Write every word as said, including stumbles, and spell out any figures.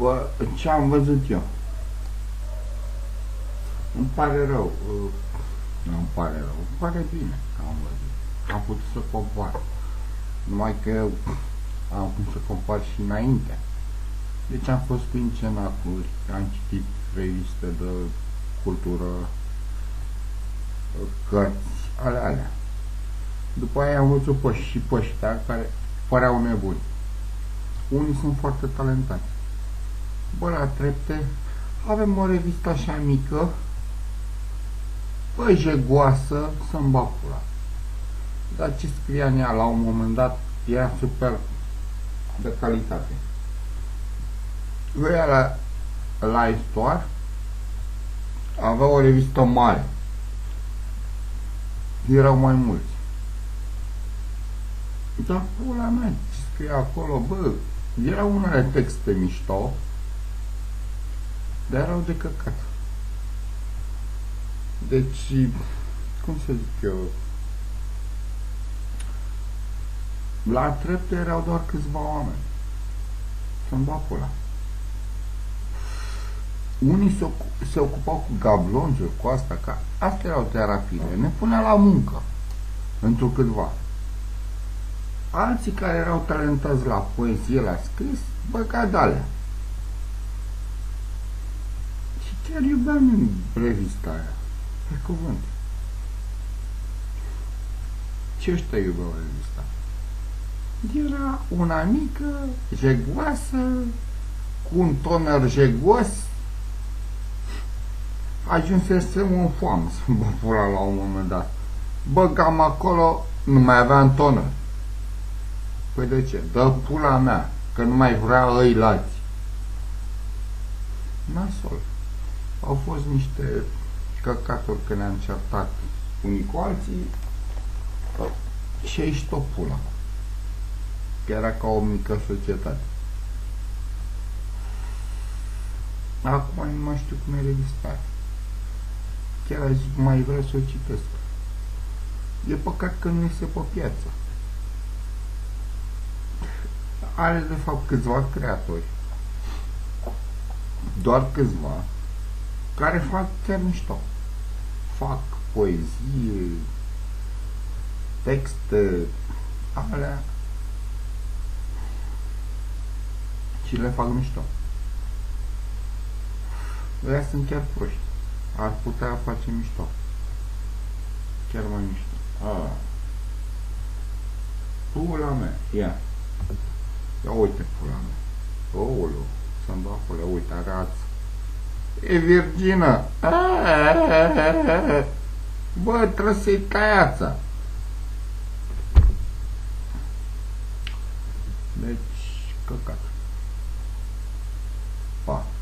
Bă, ce am văzut eu? Îmi pare rău. Nu îmi pare rău. Îmi pare bine că am văzut. Am putut să compar. Numai că am putut să compar și înainte. Deci am fost prin cenacuri, am citit reviste de cultură, cărți, ale alea. După aia am văzut pe, și pe ăștia care păreau nebuni. Unii sunt foarte talentați. Bă, la trepte, avem o revistă așa mică, bă, jegoasă, să-mi bag pula. Dar ce scria în ea la un moment dat era super de calitate. Ăia la, la istoar avea o revistă mare. Erau mai mulți. Dar pula mea, ce scria acolo, bă, erau unele texte mișto, dar erau de căcat. Deci, cum să zic eu, la trepte erau doar câțiva oameni. Să-mi bag pula. Unii se, se ocupau cu gablonjuri, cu asta, ca astea erau terapile, ne punea la muncă, într-o câtva. Alții care erau talentați la poezie, la scris, băga de-alea. Și chiar iubeam în revista aia, pe cuvânt. Ce ăștia iubeau revista? Era una mică, jegoasă, cu un toner jegos. Ajunsesem în foamă să mă pula la un moment dat. Băgam acolo, nu mai aveam toner. Păi de ce? Dă pula mea, că nu mai vrea ăi lați. Nasol. Au fost niște căcaturi că ne-am certat unii cu alții și aici tot pula. Că era ca o mică societate. Acum nu mai știu cum e revista. Chiar aș mai vrea să o citesc. E păcat că nu este pe piață. Are de fapt câțiva creatori, doar câțiva, care fac chiar mișto. Fac poezie, texte, alea, și le fac mișto. Ăia sunt chiar proști. Ar putea face mișto. Chiar mai mișto. Ah. Pula mea, ia. Ia uite pula mea. Oulu, să-mi dau pula, uite, arată. E virgină. Bă, trebuie să-i tăiața. Deci, căcat. Pa.